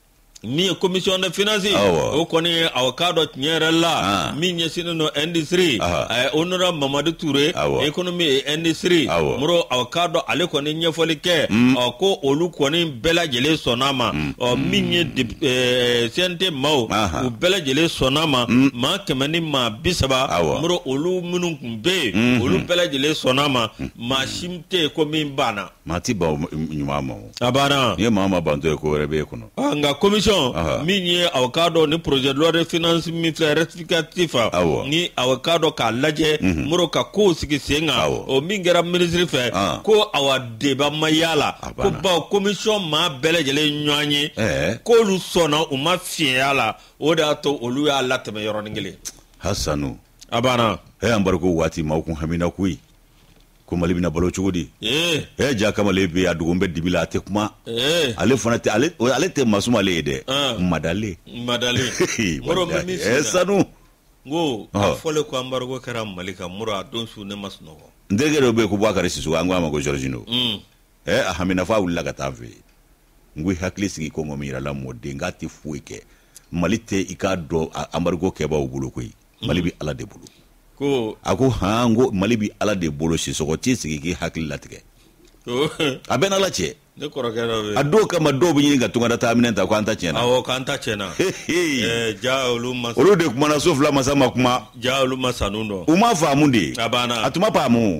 mi commission de finance o koni awakado tinyere la mi nyesino no industry onora Mamadou Touré economy industry muro awakado ale koni nyefoli ke ko olu koni bela jele sonama mi nye sente mau u bela jele sonama ma kemani ma bisaba muro olu munun kumbe olu bela jele sonama ma shimte ko min bana mati ba nyuma mo abana ye mama banto ko rebe kuno nga commission minye avocado ni projet de loi de finance ministère rectificatif ni avocado ka laje muro ka ko sigi senga o mingera ministre fe ko awa deba mayala ko ba commission ma belejele nyanyi ko lu sona o ma fiala o da to olu ya latme yoro ngile Hassanu abana ambarko wati mawkun hamina kuyi ko mali bina balo cogodi ja kama lebe adugombe dibila te kuma ale fana te ale te masuma le de madale moro mimi sanu ngo fole ko ambargo karam malika mura don su ne masno ndegero be ko bakari sisu angwa ma go Georgino hamina fa ulla gatafe ngui hakli sigi ko ngomira la mode ngati fuike malite ikado ambargo keba ubulu koy malibi ala de bulu ko ako hango malibi ala de bolo si sokoti sigi ki hakli latike abena la che ne korokera be ado kama do bi nga tunga data aminenta ko anta chena awo kanta chena jaulu mas olo de kuma na sofla masama kuma jaulu masanundo uma famundi abana atuma pamu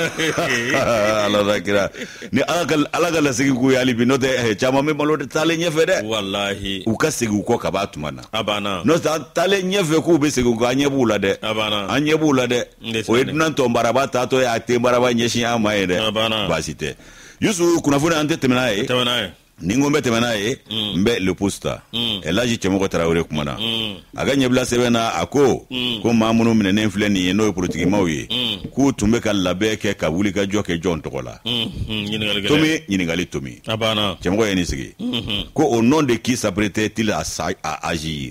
ala rakira ni alaga la sigi ku yali bi note chama me malo de tale nyefe de wallahi uka sigi ko ka batumana abana no tale nyefe ku be sigi ko anyebula de abana anyebula de o eduna to mbaraba tato ya te mbaraba nyeshi amaede basite Yusu kunafuna ante temenaye ningombe temenaye mbe le posta elaji chemoko Traoré kumana aganye bla sebena ako ko mamunu minene infleni no politique mawi ku tumbe kal labe ke kabuli ka joke jon tokola nyingali tomi abana chemoko yeni sigi ko au nom de qui s'apprêtait-il à agir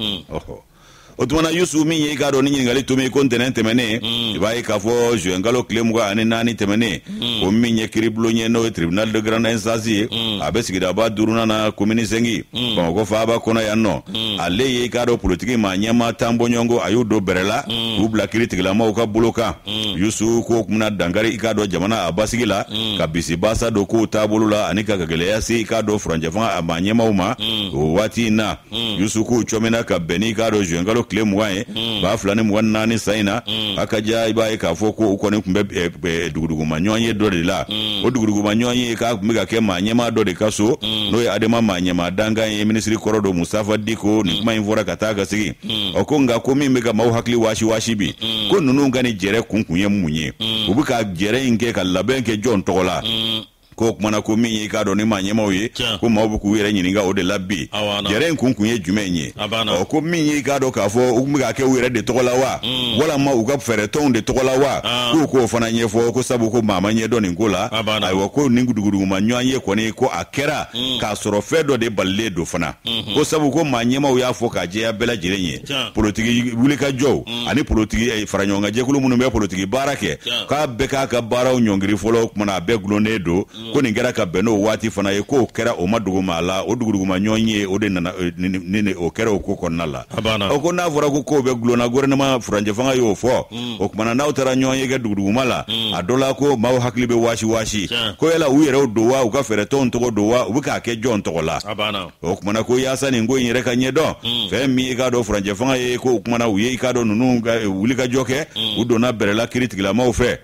Otumana Yusu mi ye gado ni ngali tumi kontinent temene ibai ka fo jengalo klemu ga nani temene o mi nye kiriblo nye no tribunal de grande instance abesi da ba duruna na komini sengi ko go fa ba kona yanno ale ye gado politique ma nyama tambo nyongo ayudo berela ubla critique la ma ka buloka Yusu ko kumna dangari ikado jamana abasigila kabisi basa do ko tabulula anika kagele yasi ikado franjafan amanyema uma wati na Yusu ko chomena ka beni gado jengalo klemu wae ba fulani mwanna ni saina akaja ibae ka foko uko ne kumbe dugudugu manyonye do de la o dugudugu manyonye ka kumega ke manyema do de kaso no ya adema manyema danga ye ministry korodo Mustafa Diko ni kuma invora kataga sigi okonga ko mi mega mau hakli washi bi ko nunu ngani jere kunkunye munye ubuka jere inke ka labenke John Togola ko kumana ko mi ka do ni manyema oye ko mawu ku were nyininga o de labbi jere nkunkunye jumenye o ko mi ka do ka fo umuga ke were de togola wa wala ma uga fere ton de togola wa ko fana nyefo ko sabu ko mama nye do ni ngola ay wo ko ningudugudu manyanye ko ni ko akera ka soro fedo de balle do fana ko sabu ko manyema o ya fo ka je ya bela jirenye politiki wulika jo ani politiki faranyonga je kulu munu be politiki barake ka beka ka baraw nyongiri folo kuma be glone do ko ni ngara ka beno wati fana ye ko kera o madugo mala o dugudugo manyonye o de nana ni o kera o ko konnala o ko na fora ko be glona gouvernement franje fanga yo fo o kuma na utara nyonye ga dugudugo mala adola ko maw hakli be washi ko yela uyere o dowa o ka fere ton to dowa o ka ke jon to la o kuma na ko yasa ni ngo nyere ka nyedo fe mi ga do franje fanga ye ko kuma na uye ka do nunu ga wuli ka joke o do na berela critique la maw fe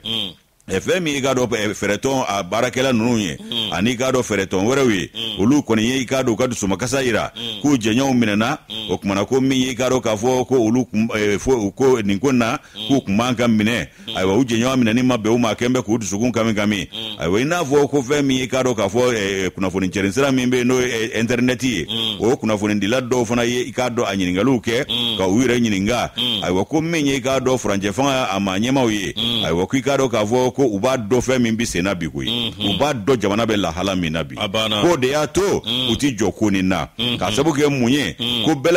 FM igado fereton a barakela nunye ani gado fereton werewi ulu koni ye igado kadu sumakasa ira ku jenyo minena okumana ko mi igado ka fo ko ulu fo ko ninkona ku kumanga mine aywa ujenyo mineni mabe uma kembe ku dusugun kami aywa ina fo ko FM igado ka fo kuna fo nincherensera mimbe no interneti o kuna fo ndila do fona ye igado anyiningaluke ka uire nyininga aywa ko mi igado franje fanga amanyema uye aywa ku igado ka fo ko uba do fe min bi sena bi koyi uba do jamana be la hala min nabi ko de ya to uti jokoni na ka sabu ke munye ko bela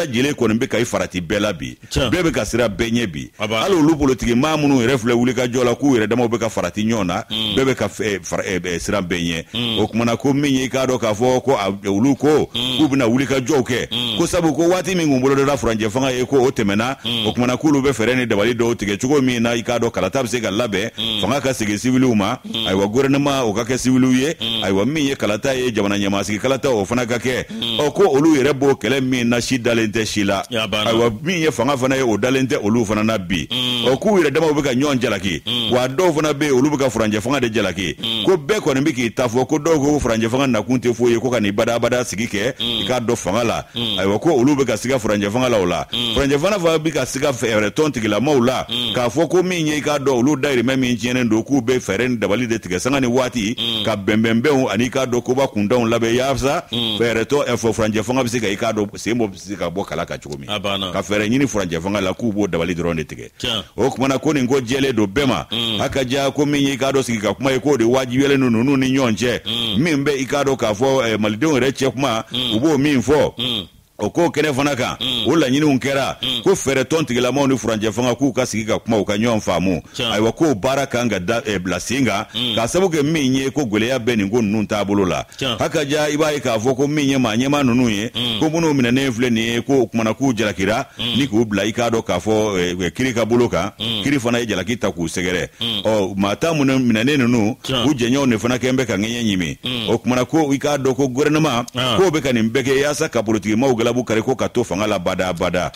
lajɛlen kɔni bɛ ka i farati bɛɛ la bi bɛɛ bɛ ka sira bɛɛ ɲɛ bi hali olu politiki maa minnu yɛrɛ filɛ wulikajɔ la k'u yɛrɛ damaw bɛ ka farati ɲɔgɔn na bɛɛ bɛ ka sira bɛɛ ɲɛ o kumana ko min ye i k'a dɔn k'a fɔ ko olu ko k'u bɛna wulikajɔw kɛ ko sabu ko waati min kun bolodala furanjɛ fanga ye ko o tɛmɛna o kumana k'olu bɛ fɛɛrɛ ni dabali dɔw tigɛ cogo min na i k'a dɔn kalata bɛ se ka labɛn fanga ka segin civiliw ma ayiwa gouvernement o ka kɛ civiliw ye ayiwa min ye kalata ye jamana ɲɛmaasigi kalata o fana ka kɛ ko olu yɛrɛ b'o kɛlɛ min na si dalen tɛ si la ayiwa min ye fanga fana ye o dalen tɛ olu fana na bi k'u yɛrɛ damaw bɛ ka ɲɔgɔn jalaki wa dɔw fana bɛ yen olu bɛ ka furanjɛ fanga de jalaki ko bɛɛ kɔni bɛ k'i ta fɔ ko dɔw ko furanjɛ fanga nakun tɛ foyi ye ko ka nin badabada sigi kɛ i k'a dɔn fanga la ayiwa ko olu bɛ ka siga furanjɛ fanga la o la furanjɛ fanga fana bɛ ka siga fɛɛrɛ tɔn tigilamaw la k'a fɔ ko min ye i k'a dɔn olu dayirimɛ min tiɲɛnen don k'u bɛ fɛɛrɛ ni dabali de tigɛ sanga ni waati ka bɛnbɛnbɛnw ani k'a dɔn koba kundanw labɛn yaasa fɛɛrɛ tɔ furanjɛ fanga bɛ se ka i k'a dɔn sen bɔ bɛ se ka bɔ kala kan cogo min ka fɛɛrɛ ɲini furanjɛ fanga la k'u b'o dabali dɔrɔn de tigɛ o kumana ko nin ko jɛlen don bɛɛ ma a ka diya ko min ye i k'a dɔn sigi ka kuma ye k'o de wajibiyalen don ninnu ni ɲɔgɔn cɛ min bɛ i k'a dɔn k'a fɔ malidenw yɛrɛ cɛ kuma u b'o min fɔ o ko kɛnɛ fana kan o laɲiniw kɛra ko fɛɛrɛ tɔn tigilamaw ni furanjɛ fanga k'u ka sigi ka kuma u ka ɲɔgɔn faamu ayiwa k'o baara kan ka bila sen kan k'a sababu kɛ min ye ko gwɛlɛya bɛ nin ko ninnu taabolo la a ka diya i b'a ye k'a fɔ ko min ye maa ɲɛmaa ninnu ye ko minnu minɛnen filɛ nin ye ko kumana k'u jalakira ni k'u bila i k'a dɔn k'a fɔ kiri ka bolo kan kiri fana ye jalaki ta k'u sɛgɛrɛ maa ta minɛnen ninnu u jɛɲɔgɔnw de fana kɛn bɛ ka ŋɛɲɛ ɲimi o kumana ko i k'a dɔn ko gouvernement k'o bɛ ka nin bɛɛ kɛ yaasa ka politikimaw galabu kari ko ka to fanga la bada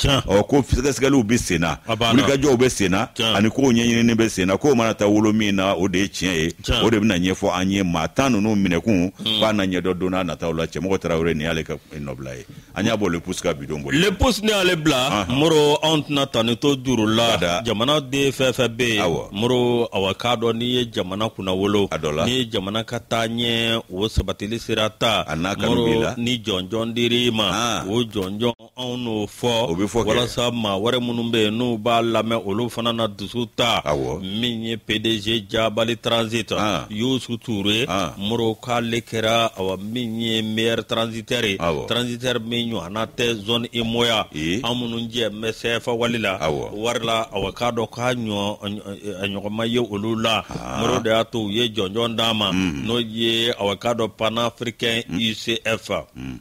ko sɛgɛsɛgɛliw bɛ sen na wulikajɔw bɛ sen na ani kow ɲɛɲinini bɛ sen na kow mana taa wolo min na o de ye tiɲɛ ye o de bɛna ɲɛfɔ an ye maa tan ninnu minɛkun k'a na ɲɛdɔn don n'a nataw la cɛmɔgɔ Tarawele nin y'ale ka nɔbila ye an y'a bɔ le pousse ka bidon bolo le pousse ni ale bila Moro anw tɛna taa ni to juru la jamana den fɛn fɛn bɛ yen Moro awa k'a dɔn n'i ye jamana kunna wolo n'i ye jamana ka taa ɲɛ o sabatili sera ta Moro ni jɔnjɔn dir'i ma o jɔnjɔn anw n'o fɔ walasa maa wɛrɛ minnu bɛ yen n'u b'a lamɛn olu fana na dusu ta min ye PDG Jabali Transit Youssou Touré Moro k'ale kɛra awa min ye meilleur transitaire ye transitaire min ɲɔgɔnna tɛ zone imoya an minnu jɛ mɛ CFA wali la wari la awa k'a dɔn k'a ɲɔgɔnma ye olu la Moro de y'a to u ye jɔnjɔn d'a ma n'o ye awa k'a dɔn panafricain UCF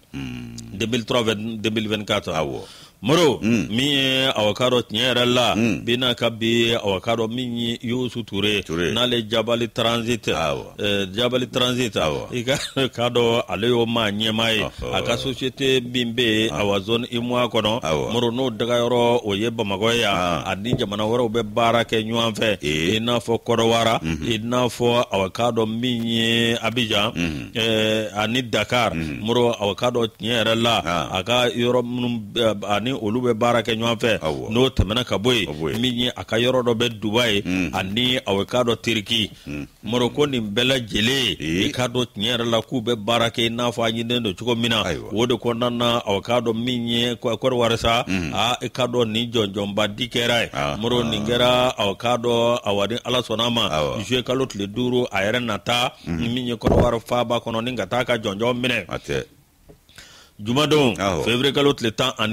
2023-2024 Moro min ye awakado tiɲɛ yɛrɛ la bina ka bi awakado min ye Youssou Touré n'ale Jabali Transit Jabali Transit i ka dɔn ale y'o maa ɲɛmaa ye a ka société min bɛ awa zone imoya kɔnɔ Moro n'o dagayɔrɔ o ye Bamakɔ ye ani jamana wɛrɛw bɛ baara kɛ ɲɔgɔn fɛ i n'a fɔ Kɔrɔwara i n'a fɔ awakado min ye Abidjan ani Dakar Moro awakado tiɲɛ yɛrɛ la a ka yɔrɔ minnu ani olu bɛ baara kɛ ɲɔgɔn fɛ n'o tɛmɛna ka bɔ yen min ye a ka yɔrɔ dɔ bɛ Dubai ani awakado Turki Moro ko nin bɛɛ lajɛlen i ka dɔn tiɲɛ yɛrɛ la k'u bɛ baara kɛ i n'a fɔ a ɲininen don cogo min na o de kɔnɔna na awakado min ye Kɔrɔwari sa i ka dɔn nin jɔnjɔnba di kɛra ye Moro nin kɛra awakado awa ni Ala sɔnna ma juillet kalo tile 5 a yɛrɛ nata min ye Kɔrɔwari faaba kɔnɔ ni ka taa ka jɔnjɔn minɛ Jumadon février kalo tile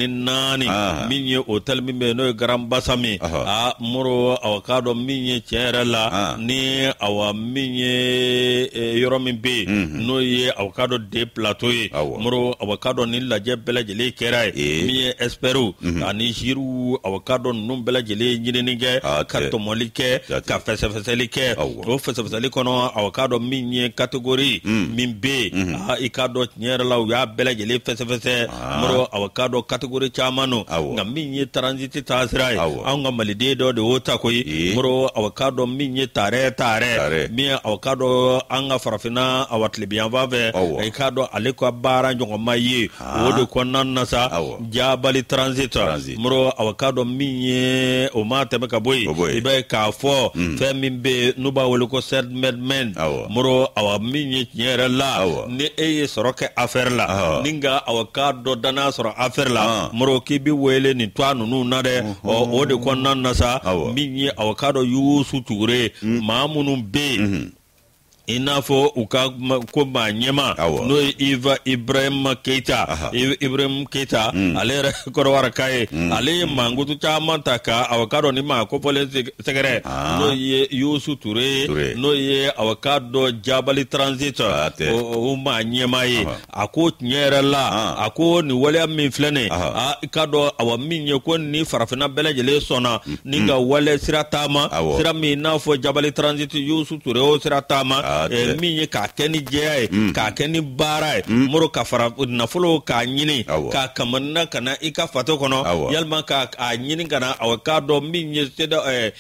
14 min ye hôtel min bɛ n'o ye Grand Bassam Moro awa k'a dɔn min ye tiɲɛ yɛrɛ la ni awa min ye yɔrɔ min bɛ yen n'o ye awa k'a dɔn de plateau ye Moro awa k'a dɔn ni lajɛ bɛɛ lajɛlen kɛra ye min ye experts ani jiriw awa k'a dɔn ninnu bɛɛ lajɛlen ɲinini kɛ ka tɔmɔli kɛ ka fɛsɛfɛsɛli kɛ o fɛsɛfɛsɛli kɔnɔ awa k'a dɔn min ye catégorie min bɛ yen i k'a dɔn tiɲɛ yɛrɛ la u y'a bɛɛ lajɛlen fɛsɛfɛsɛ Moro awakado catégorie caman no nka min ye transit taasira ye an ka maliden dɔ de y'o ta koyi Moro awakado min ye taarɛ min ye awakado an ka farafinna awa tilebiyan fan fɛ i k'a dɔn ale ka baara ɲɔgɔnma ye o de kɔnɔna na sa Jabali Transit Moro awakado min ye o ma tɛmɛ ka bɔ yen i bɛ k'a fɔ fɛn min bɛ n'u b'a wele ko self-made Moro awa min ye tiɲɛ yɛrɛ la ni e ye sɔrɔ kɛ affaire la ni nka awakado dana sɔrɔ affaire la Moro k'i bi wele nin toa ninnu na dɛ o de kɔnɔna na sa min ye awakado Youssou Touré maa minnu bɛ yen inafo uka ko ma nyema no Ibrahim Keita Ibrahim Keita ale korwara kai ale mangutu chama taka awakado ni ma ko pole segere no ye Yusu Touré no ye awakado Jabali Transit o ma nyema ye ako nyera la ako ni wale min flene ikado awaminye ko ni farafina belejele sona ninga wale siratama sira mi nafo Jabali Transit Yusu Touré o siratama minye ka keni jey ka keni bara moro ka fara na folo ka nyini ka kamanna kana ika fato kono yalma ka nyini kana awakado minye seda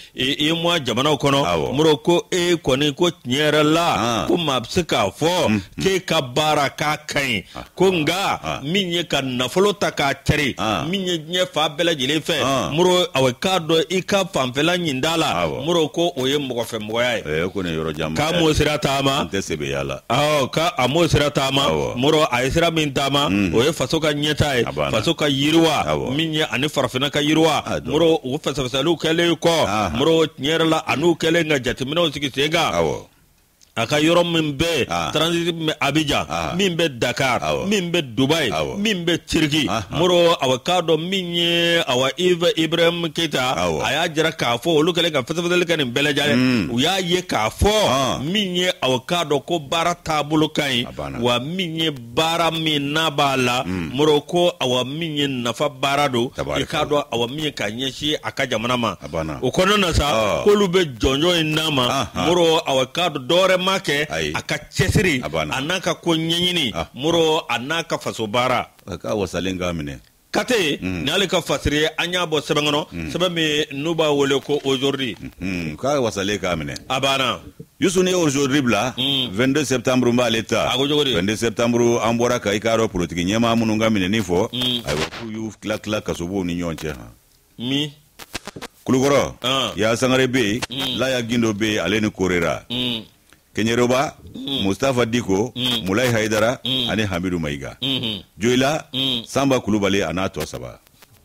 mo jamana kono moro ko koni ko nyera la ko mabsika fo ke ka bara ka kai ko nga minye ka na folo ta ka teri minye nye fa bela jile fe moro awakado ika famfela nyindala moro ko oye mo fe mo yai ko ne yoro jam ka mo sirata sebe yala ka amo siratama moro aisira mintama oye fasoka nyeta fasoka yirwa minye ani farfina ka yirwa moro o fasalu kele ko moro nyerla anu kele nga jatimino sikisega aka yoro min be transit me Abidjan min be Dakar min be Dubai min be Turkey moro awakado minye awa Ibrahim Keita aya jira kafo lukale ka fasafadele kan belejale uya ye kafo minye awakado ko bara tabulo kan wa minye bara minabala moro ko awa minye nafa barado ikado awa minye kanyeshi akaja manama ukono na sa ko lube jonjo inama moro awakado dore make aka chesiri anaka ko nyenyini muro anaka fasobara ka wasalenga mine kate nale ka fasire anya bo sebengono sebame nuba wole ko aujourd'hui ka wasaleka mine abana Yusu ne aujourd'hui bla 22 septembre mba leta 22 septembre ambora ka ikaro politique nyema mununga mine nifo ay ku yu kla kasubo ni nyonche mi kulugoro ya sangare be la ya gindo be aleni korera Kenyeroba, Mustafa Diko, Mulai Haidara, ani Hamidou Maiga. Joila, Samba Kulubale anato saba.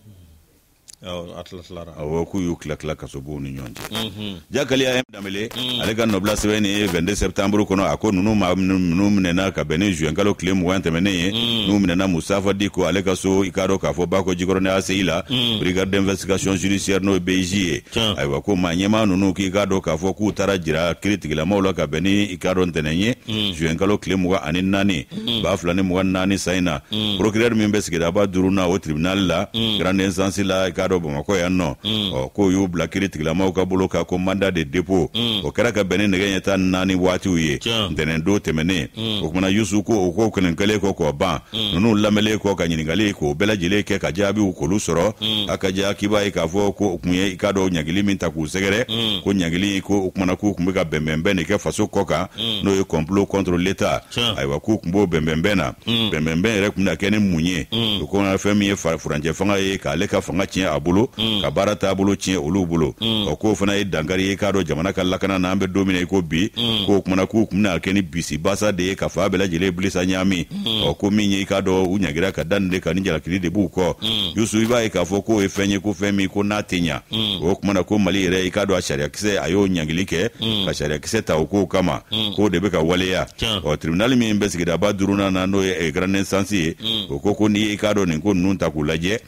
Awoku yu kla kasobu ni nyonje. Jakali ya damele, alega nobla seweni 22 septembre kono ako nunu mnena ka bene juengalo klem wante mene nunu mnena Mustafa Diko alega so ikaro ka fo bako jigoro ne aseila brigade d'investigation judiciaire no BJ aywa ko manyema nunu ki gado ka fo ku tarajira critique la mawla ka bene ikaro ntenenye juengalo klem wa aninani ba fulane mu nani saina procureur mimbesike da ba duruna au tribunal la grande instance la Bamako yanno ko yu bla critique la mawka boloka ko mandat de dépôt o kera ka benen ngenya tan nani wati uye ndenen do temene o kuma yusu ko kenen kale ko ba nunu lamele ko ka nyingali ko bela jile ke ka jabi ko lusoro aka ja kibai ka fo ko kumye ikado nyagili minta ku segere ko nyagili ko kuma na ku kumbika bembembe ne ke faso koka no e complot contre l'état aywa ku kumbo bembembe na bembembe re kumna kene munye ko na fami franje fanga e ka le ka fanga chi abulo ka barata abulo chi olu bulo ko fana e dangari e kado jamana kala kana na ambe domine ko bi ko kuma na ku kumna kene bisi basa de ka fa bela jile blisa nyami ko minye kado unyagira ka dande ka ninja kiri de bu ko yusu iba e ka fo ko e fenye ko femi ko natinya ko kuma na ko mali re e kado asharia kise ayo nyangilike ka sharia kise ta ko kama ko de be ka waleya o tribunal mi investigate da ba duruna na no e grande instance ko ni e kado ni ko nunta ku laje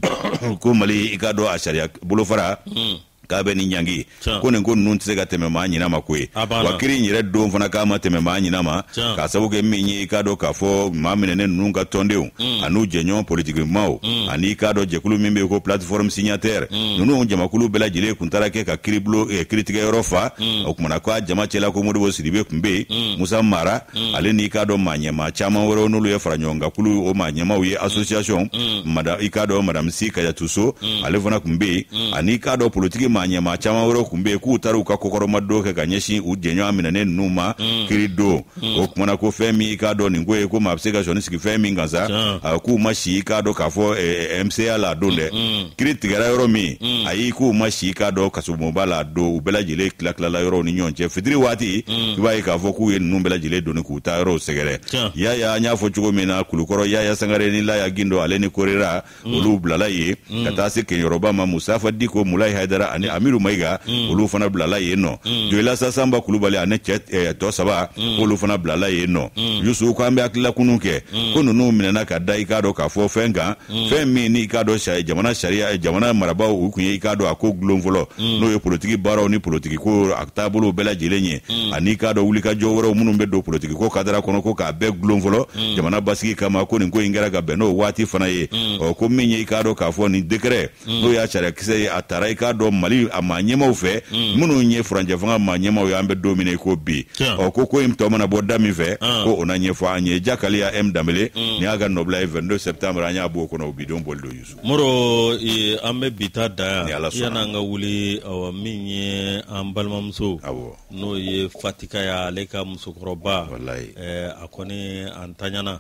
ko mali ikado asharia bulofara kabe ni nyangi ko ne ko nun tsega teme ma nyina makwe wakiri nyire do mfana kama teme ma nyina ma ka sabuke minyi ikado ka fo mamene ne nunga tondeu anu jenyon politique mao ani ikado jekulu mimbe ko plateforme signataire nunu jama kulu bela jile kuntara ke ka kriblo critique eurofa okumana kwa jama chela ko mudo sidibe kumbe Musa Mara ale ni ikado manyema chama woro nulu ye franyonga kulu o manyema uye association mada ikado madam Sika ya tuso ale vona kumbe ani ikado politique manyema chama woro kumbe ku taru ka kokoro madoke kanyeshi ujenyo aminane numa kirido okumana ko femi ikado ningoye ko mapseka jonisi femi ngaza ku mashi ikado ka fo MCA la donde critique la yoro mi ayi ku mashi ikado kasumo bala do ubela jile klakla la yoro ni nyonche fidiri wati kibai ka fo ku yen numbela jile do ni ku ta yoro segere ya nya fo chugo mena kulukoro ya sangare ni la ya gindo aleni korera olu blala ye kata se ke Yoruba ma Mustafa Diko Mulai Haidara ani Amiru Maiga olu fana bilala yen nɔ Joyila Sasamba Kulubali ani cɛ tɔ 3 olu fana bilala yen nɔ Yusu ko an bɛ hakilila kunun kɛ ko ninnu minɛna ka da i k'a dɔn k'a fɔ fɛn kan fɛn min ni i k'a dɔn jamana sariya jamana marabaaw u kun ye i k'a dɔn a ko gulon fɔlɔ n'o ye politiki baaraw ni politiki ko a taabolo bɛɛ lajɛlen ye ani k'a dɔn wulikajɔ wɛrɛw minnu bɛ don politiki ko kadara kɔnɔ ko k'a bɛɛ gulon fɔlɔ jamana basigi kama ko nin ko in kɛra ka bɛn n'o waati fana ye ko min ye i k'a dɔn k'a fɔ nin décret n'o y'a sariyakisɛ ye a taara i k'a dɔn Mali a maa ɲɛmaw fɛ minnu ye furancɛ fanga maa ɲɛmaw ye an bɛ don min na i ko bi ko in tɔ mana bɔ da min fɛ ko o na ɲɛfɔ an ye Jakaliya M Dambele ni y'a ka nɔbila ye 22 septembre an y'a b'o kɔnɔ o bidenw boli don Yusu Moro an bɛ bi ta da yan yan'an ka wuli min ye an balimamuso n'o ye Fatikaya ale ka musokɔrɔba a kɔni an taɲana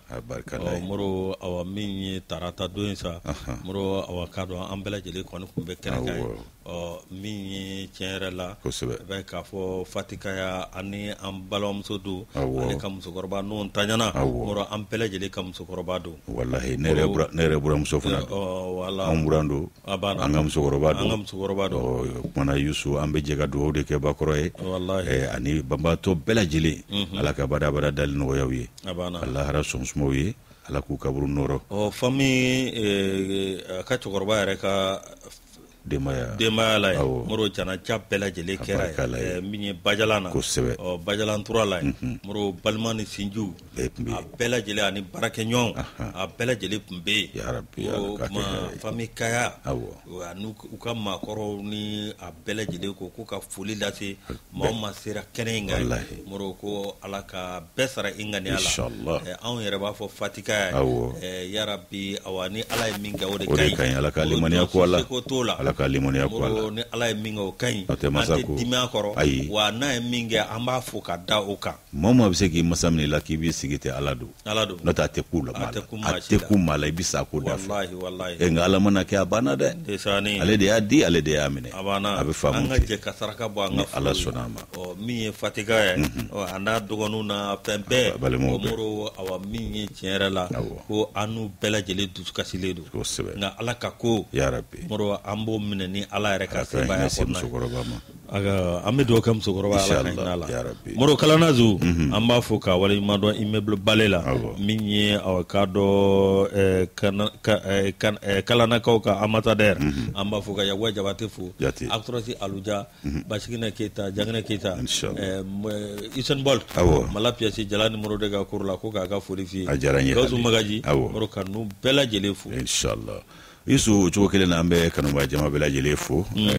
Moro min ye tarata don in sa Moro k'a dɔn an bɛɛ lajɛlen kɔni kun bɛ kɛnɛ kan min ye tiɲɛ yɛrɛ la bɛ k'a fɔ Fatikaya ani an balimamuso don ale ka musokɔrɔba n'o taɲana Moro an bɛɛ lajɛlen ka musokɔrɔba don wallahi ne yɛrɛ buramuso fana an buran don an ka musokɔrɔba don kumana Yusu an bɛ jɛ ka dugawu de kɛ bakɔrɔ ye ani banbaatɔ bɛɛ lajɛlen Ala ka badabada dali nɔgɔyaw ye Alahara sɔn sumaw ye Ala k'u kaburu nɔrɔ famille ka cɛkɔrɔba yɛrɛ ka denbaya la ye Moro janaja bɛɛ lajɛlen kɛra min ye Bajalan na Bajalan tura la ye Moro balima ni sinjiw a bɛɛ lajɛlen ani baarakɛɲɔgɔnw a bɛɛ lajɛlen tun bɛ yen famille Kaya n'u ka maakɔrɔw ni a bɛɛ lajɛlen ko k'u ka foli lase maa o maa sera kɛnɛ in kan Moro ko Ala ka bɛɛ sara i ŋaniya la anw yɛrɛ b'a fɔ Fatikaya yarabi ni Ala ye min kɛ o de ka ɲi Ala ka limaniya ko Ala ko t'o la ka limaniya ko Ala ni Ala ye min kɛ o ka ɲi an tɛ dimi a kɔrɔ wa n'a ye min kɛ an b'a fɔ ka da o kan maa bɛ se k'i masa minɛ la k'i b'i sigi ten Ala don n'o tɛ a tɛ ku la a tɛ ku maa la i bɛ sa ko da fɛ nka Ala mana kɛ a banna dɛ ale de y'a di ale de y'a minɛ a bɛ faamu an ka jɛ ka saraka bɔ an ka Ala sɔnna a ma min ye Fatikaya ye a n'a dɔgɔninw na fɛn bɛɛ Moro min ye tiɲɛ yɛrɛ la ko an n'u bɛɛ lajɛlen dusukasilen don nka Ala ka ko Moro an b'o minɛ ni Ala yɛrɛ ka sebaya kɔnɔna an bɛ dugawu kɛ musokɔrɔba Ala ka hinɛ la Moro Kalanazu an b'a fɔ ka waleɲuman dɔn immeuble Bale la min ye k'a dɔn Kalanakaw ka ambassadeur an b'a fɔ ka Yakuba Jabate fo Actress Aluja Basigina Keita Janginɛ Keita Usain Bolt Mala Piasi Jalani Moro de ka koro la ko k'a ka foli f'i ye Gawusu Magaji Moro ka n'u bɛɛ lajɛlen fo inchallah Yusu cogo kelen na an bɛ kanuba jama bɛɛ lajɛlen fo